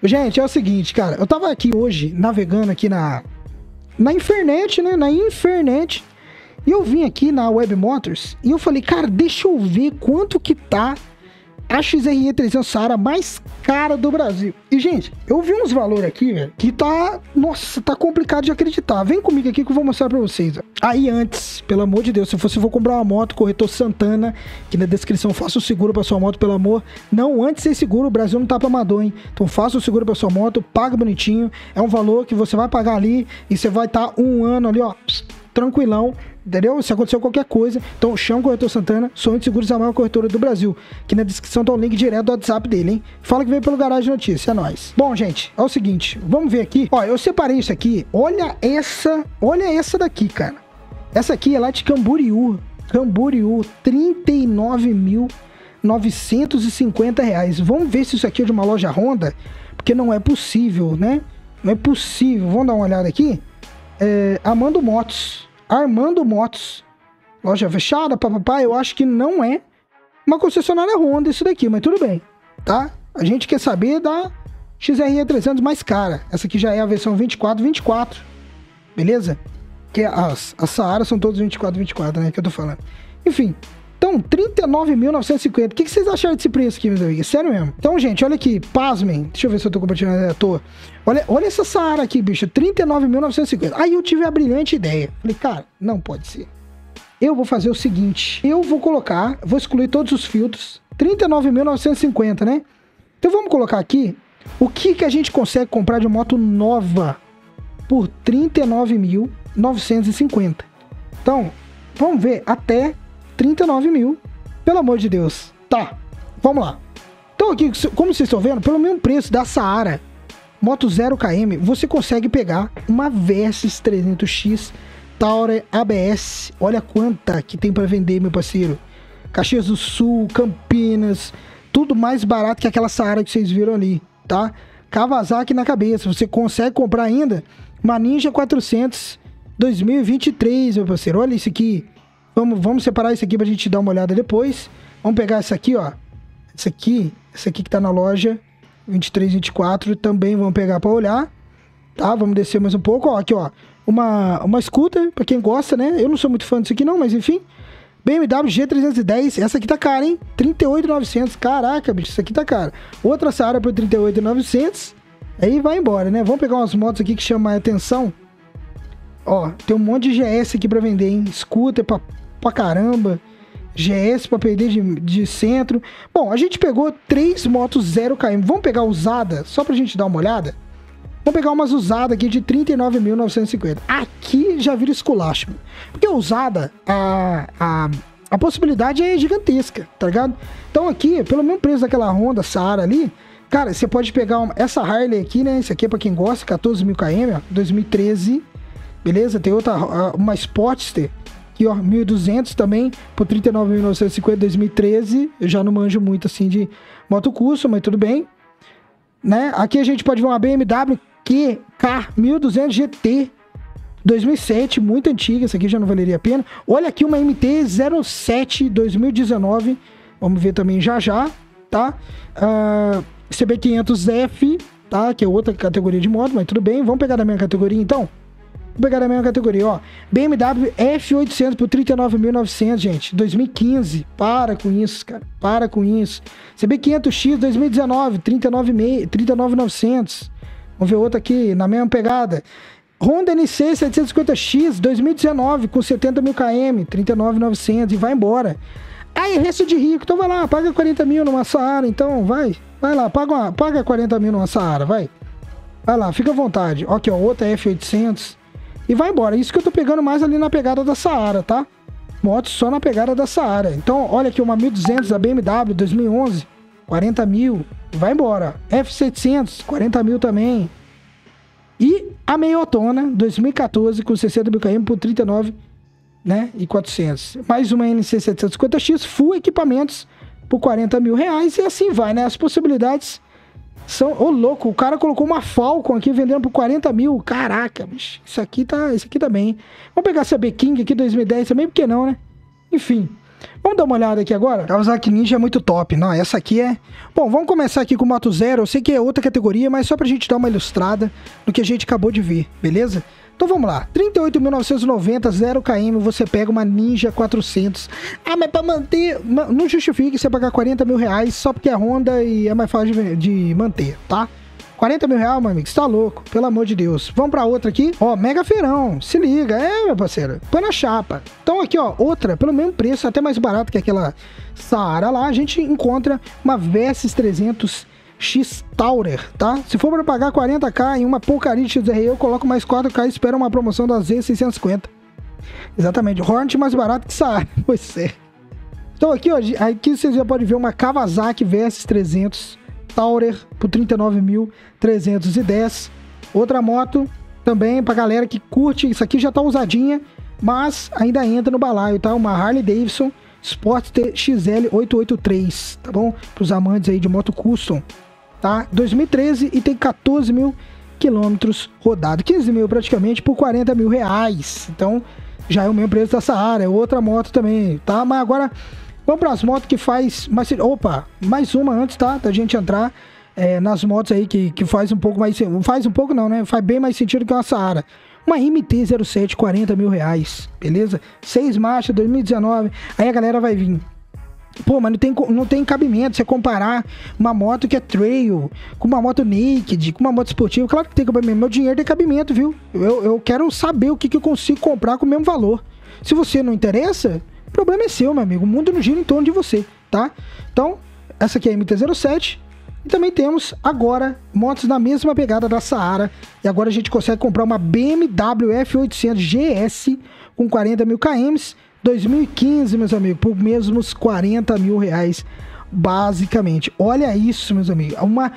Gente, é o seguinte, cara. Eu tava aqui hoje, navegando aqui na internet, né? Na internet. E eu vim aqui na Web Motors e eu falei, cara, deixa eu ver quanto que tá a XRE 300 Saara mais cara do Brasil. E, gente, eu vi uns valores aqui, velho, que tá... Nossa, tá complicado de acreditar. Vem comigo aqui que eu vou mostrar pra vocês. Aí antes, pelo amor de Deus, se você for comprar uma moto, corretor Santana, que na descrição faça o seguro pra sua moto, pelo amor. Não, antes de ser seguro, o Brasil não tá pra amador, hein? Então faça o seguro pra sua moto, paga bonitinho. É um valor que você vai pagar ali e você vai estar um ano ali, ó, tranquilão. Entendeu? Se aconteceu qualquer coisa, então chama o corretor Santana, Sonho de Seguros, a maior corretora do Brasil. Aqui na descrição tá o link direto do WhatsApp dele, hein? Fala que veio pelo Garagem Notícia, é nóis. Bom, gente, é o seguinte, vamos ver aqui. Ó, eu separei isso aqui, olha essa daqui, cara. Essa aqui é lá de Camboriú, R$39.950. Vamos ver se isso aqui é de uma loja Honda, porque não é possível, né? Não é possível. Vamos dar uma olhada aqui. Armando Motos, loja fechada, papapá, eu acho que não é uma concessionária Honda isso daqui, mas tudo bem, tá? A gente quer saber da XRE 300 mais cara, essa aqui já é a versão 24, beleza? Que as Saara são todas 24, né, que eu tô falando. Enfim, então, R$39.950, o que vocês acharam desse preço aqui, meus amigos? Sério mesmo. Então, gente, olha aqui, pasmem, deixa eu ver se eu tô compartilhando à toa. Olha essa Saara aqui, bicho, R$39.950. Aí eu tive a brilhante ideia. Falei, cara, não pode ser. Eu vou fazer o seguinte, vou excluir todos os filtros, R$39.950, né? Então vamos colocar aqui, o que a gente consegue comprar de moto nova por R$39.950. Então, vamos ver até 39 mil, pelo amor de Deus. Tá, vamos lá. Então aqui, como vocês estão vendo, pelo mesmo preço da Saara, moto 0 km, você consegue pegar uma Versys 300X Tourer ABS. Olha quanta que tem para vender, meu parceiro. Caxias do Sul, Campinas, tudo mais barato que aquela Saara que vocês viram ali, tá? Kawasaki na cabeça. Você consegue comprar ainda uma Ninja 400 2023, meu parceiro. Olha isso aqui. Vamos separar isso aqui pra gente dar uma olhada depois. Vamos pegar essa aqui, ó. Essa aqui que tá na loja 23, 24, também vamos pegar pra olhar, tá? Vamos descer mais um pouco, ó. Aqui, ó. Uma scooter, pra quem gosta, né? Eu não sou muito fã disso aqui não, mas enfim. BMW G310, essa aqui tá cara, hein? 38.900. Caraca, bicho, isso aqui tá cara. Outra Saara por 38.900. Aí vai embora, né? Vamos pegar umas motos aqui que chamam a atenção. Ó, tem um monte de GS aqui pra vender, hein? Scooter pra caramba, GS pra perder de centro. Bom, a gente pegou 3 motos 0 km. Vamos pegar usada, só pra gente dar uma olhada? Vamos pegar umas usadas aqui de 39.950. Aqui já vira esculacho, porque usada, a possibilidade é gigantesca, tá ligado? Então aqui, pelo mesmo preço daquela Honda Saara ali, cara, você pode pegar essa Harley aqui, né? Esse aqui é pra quem gosta, 14.000 km, ó, 2013, beleza? Tem outra, uma Sportster, aqui, ó, 1.200 também, por 39.950, 2013. Eu já não manjo muito, assim, de moto custom, mas tudo bem, né? Aqui a gente pode ver uma BMW QK 1200 GT, 2007, muito antiga, essa aqui já não valeria a pena. Olha aqui uma MT-07, 2019, vamos ver também já, tá? CB500F, tá? Que é outra categoria de moto, mas tudo bem. Vamos pegar da minha categoria, então? Vou pegar da mesma categoria, ó. BMW F800 por 39.900, gente. 2015. Para com isso, cara. Para com isso. CB500X 2019. 39.900. Vamos ver outra aqui, na mesma pegada. Honda NC 750X 2019 com 70.000 km. 39.900 e vai embora. Aí, resto de rico. Então vai lá, paga 40 mil numa Saara. Então vai lá, paga 40 mil numa Saara, vai. Vai lá, fica à vontade. Ó, aqui, ó, outra F800. E vai embora. Isso que eu tô pegando mais ali na pegada da Saara, tá? Moto só na pegada da Saara. Então, olha aqui, uma 1.200 da BMW 2011, 40 mil. Vai embora. F700, 40 mil também. E a meiotona 2014 com 60.000 km por 39, né? E 400. Mais uma NC 750X, full equipamentos por 40 mil reais. E assim vai, né? As possibilidades são... Ô, louco, o cara colocou uma Falcon aqui vendendo por 40 mil. Caraca, bicho. Isso aqui tá bem. Vamos pegar essa B-King aqui 2010 também, por que não, né? Enfim. Vamos dar uma olhada aqui agora? A Kawasaki Ninja é muito top. Não, essa aqui é... Bom, vamos começar aqui com Moto Zero. Eu sei que é outra categoria, mas só pra gente dar uma ilustrada no que a gente acabou de ver, beleza? Então vamos lá, 38.990, 0 km, você pega uma Ninja 400. Ah, mas pra manter, não justifique você pagar 40 mil reais só porque é Honda e é mais fácil de manter, tá? 40 mil reais, meu amigo, você tá louco, pelo amor de Deus. Vamos pra outra aqui, ó, mega feirão, se liga, meu parceiro, põe na chapa. Então aqui, ó, outra, pelo mesmo preço, até mais barato que aquela Saara lá, a gente encontra uma Versys 300 X Tourer, tá? Se for para pagar 40k em uma porcaria de XR, eu coloco mais 4k e espero uma promoção da Z650. Exatamente, Hornet mais barato que Saara, pois é. Então aqui, ó, aqui vocês já podem ver uma Kawasaki Versys 300 Tourer por 39.310. Outra moto também pra galera que curte, isso aqui já tá usadinha, mas ainda entra no balaio, tá? Uma Harley Davidson Sportster XL 883, tá bom? Pros amantes aí de moto custom. Tá? 2013 e tem 14 mil quilômetros rodados, 15 mil praticamente por 40 mil reais. Então já é o mesmo preço da Saara, é outra moto também, tá? Mas agora vamos para as motos que faz mais... Opa, mais uma antes, tá? Da gente entrar nas motos aí que faz um pouco mais... Faz um pouco não, né? Faz bem mais sentido que uma Saara. Uma MT-07, 40 mil reais, beleza? 6 marchas, 2019. Aí a galera vai vir. Pô, mas não tem cabimento você comparar uma moto que é trail com uma moto naked, com uma moto esportiva. Claro que tem cabimento, meu dinheiro tem cabimento, viu? Eu quero saber o que eu consigo comprar com o mesmo valor. Se você não interessa, o problema é seu, meu amigo. O mundo não gira em torno de você, tá? Então, essa aqui é a MT-07. E também temos agora motos na mesma pegada da Saara. E agora a gente consegue comprar uma BMW F800 GS com 40 mil km. 2015, meus amigos, por mesmos 40 mil reais, basicamente. Olha isso, meus amigos, uma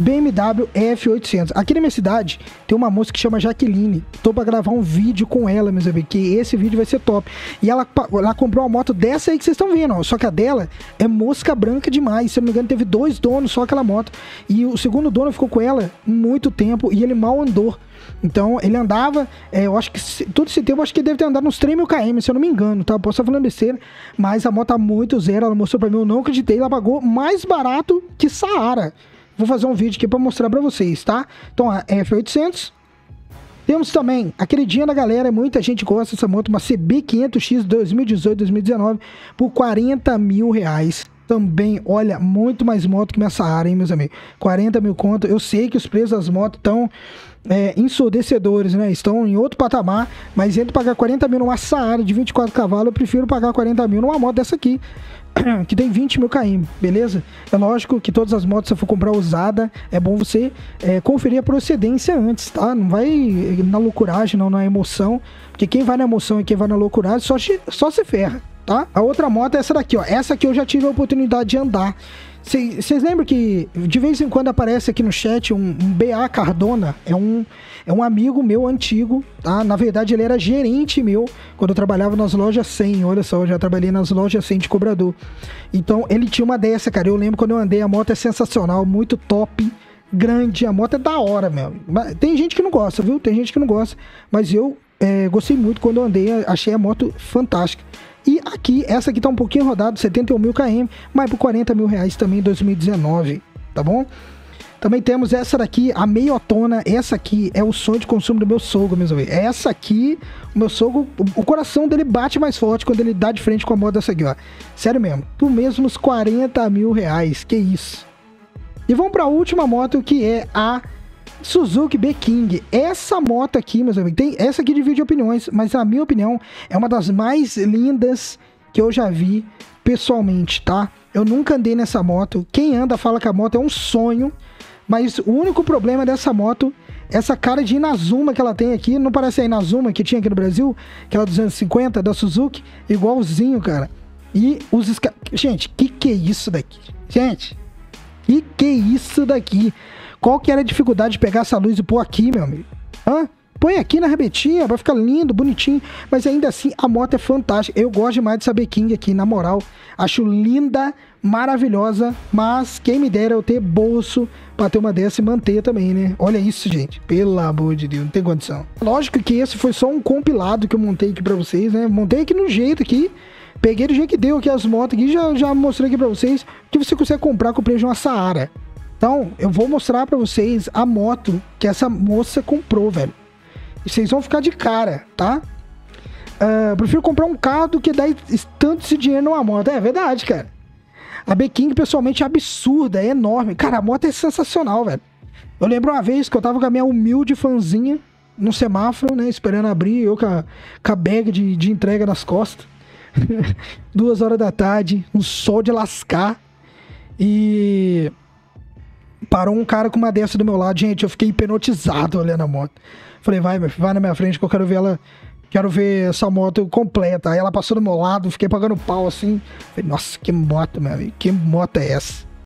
BMW F800. Aqui na minha cidade tem uma moça que chama Jaqueline. Tô pra gravar um vídeo com ela, meus amigos, que esse vídeo vai ser top. E ela comprou uma moto dessa aí que vocês estão vendo, ó. Só que a dela é mosca branca demais. Se eu não me engano, teve 2 donos só aquela moto. E o segundo dono ficou com ela muito tempo e ele mal andou. Então, ele andava, eu acho que todo esse tempo, acho que ele deve ter andado uns 3 mil km, se eu não me engano, tá? Posso estar falando besteira, mas a moto tá muito zero, ela mostrou pra mim, eu não acreditei, ela pagou mais barato que Saara. Vou fazer um vídeo aqui pra mostrar pra vocês, tá? Então, a F800. Temos também a queridinha da galera, muita gente gosta dessa moto, uma CB500X 2018-2019 por 40 mil reais. Também, olha, muito mais moto que minha Saara, hein, meus amigos? 40 mil conto. Eu sei que os preços das motos estão ensurdecedores, né? Estão em outro patamar, mas entre pagar 40 mil numa Saara de 24 cavalos, eu prefiro pagar 40 mil numa moto dessa aqui, que tem 20 mil km, beleza? É lógico que todas as motos, se você for comprar usada, é bom você conferir a procedência antes, tá? Não vai na loucuragem, não na emoção, porque quem vai na emoção e quem vai na loucuragem só se ferra, tá? A outra moto é essa daqui, ó. Essa aqui eu já tive a oportunidade de andar. Vocês lembram que de vez em quando aparece aqui no chat um BA Cardona? É um amigo meu antigo, tá? Na verdade, ele era gerente meu quando eu trabalhava nas lojas 100. Olha só, eu já trabalhei nas lojas 100 de cobrador. Então, ele tinha uma dessa, cara. Eu lembro quando eu andei, a moto é sensacional, muito top, grande. A moto é da hora, meu. Tem gente que não gosta, viu? Tem gente que não gosta. Mas eu gostei muito quando eu andei, achei a moto fantástica. E aqui, essa aqui tá um pouquinho rodada, 71 mil km, mas por 40 mil reais também em 2019, tá bom? Também temos essa daqui, a meiotona. Essa aqui é o sonho de consumo do meu sogro, meus amigos. Essa aqui, o meu sogro, o coração dele bate mais forte quando ele dá de frente com a moto dessa aqui, ó. Sério mesmo, por mesmos 40 mil reais, que isso. E vamos pra última moto, que é a Suzuki B-King. Essa moto aqui, meus amigos, essa aqui divide opiniões, mas na minha opinião é uma das mais lindas que eu já vi pessoalmente, tá? Eu nunca andei nessa moto. Quem anda fala que a moto é um sonho, mas o único problema dessa moto, essa cara de Inazuma que ela tem aqui, não parece a Inazuma que tinha aqui no Brasil, aquela 250 da Suzuki, igualzinho, cara. E os... Gente, que é isso daqui? Gente, que é isso daqui? Qual que era a dificuldade de pegar essa luz e pôr aqui, meu amigo? Hã? Põe aqui na rebetinha, vai ficar lindo, bonitinho. Mas ainda assim, a moto é fantástica. Eu gosto demais dessa B-King aqui, na moral. Acho linda, maravilhosa. Mas quem me dera eu ter bolso pra ter uma dessa e manter também, né? Olha isso, gente. Pelo amor de Deus, não tem condição. Lógico que esse foi só um compilado que eu montei aqui pra vocês, né? Montei aqui no jeito aqui. Peguei do jeito que deu aqui as motos aqui, já mostrei aqui pra vocês que você consegue comprar com o preço de uma Saara. Então, eu vou mostrar pra vocês a moto que essa moça comprou, velho. E vocês vão ficar de cara, tá? Prefiro comprar um carro do que dar tanto esse dinheiro numa moto. É verdade, cara. A B-King, pessoalmente, é absurda, é enorme. Cara, a moto é sensacional, velho. Eu lembro uma vez que eu tava com a minha humilde fanzinha no semáforo, né? Esperando abrir, eu com a bag de entrega nas costas. 2 horas da tarde, um sol de lascar. E parou um cara com uma dessa do meu lado. Gente, eu fiquei hipnotizado olhando a moto. Falei, vai na minha frente que eu quero ver ela. Quero ver essa moto completa. Aí ela passou do meu lado, fiquei pagando pau assim. Falei, nossa, que moto, meu amigo. Que moto é essa?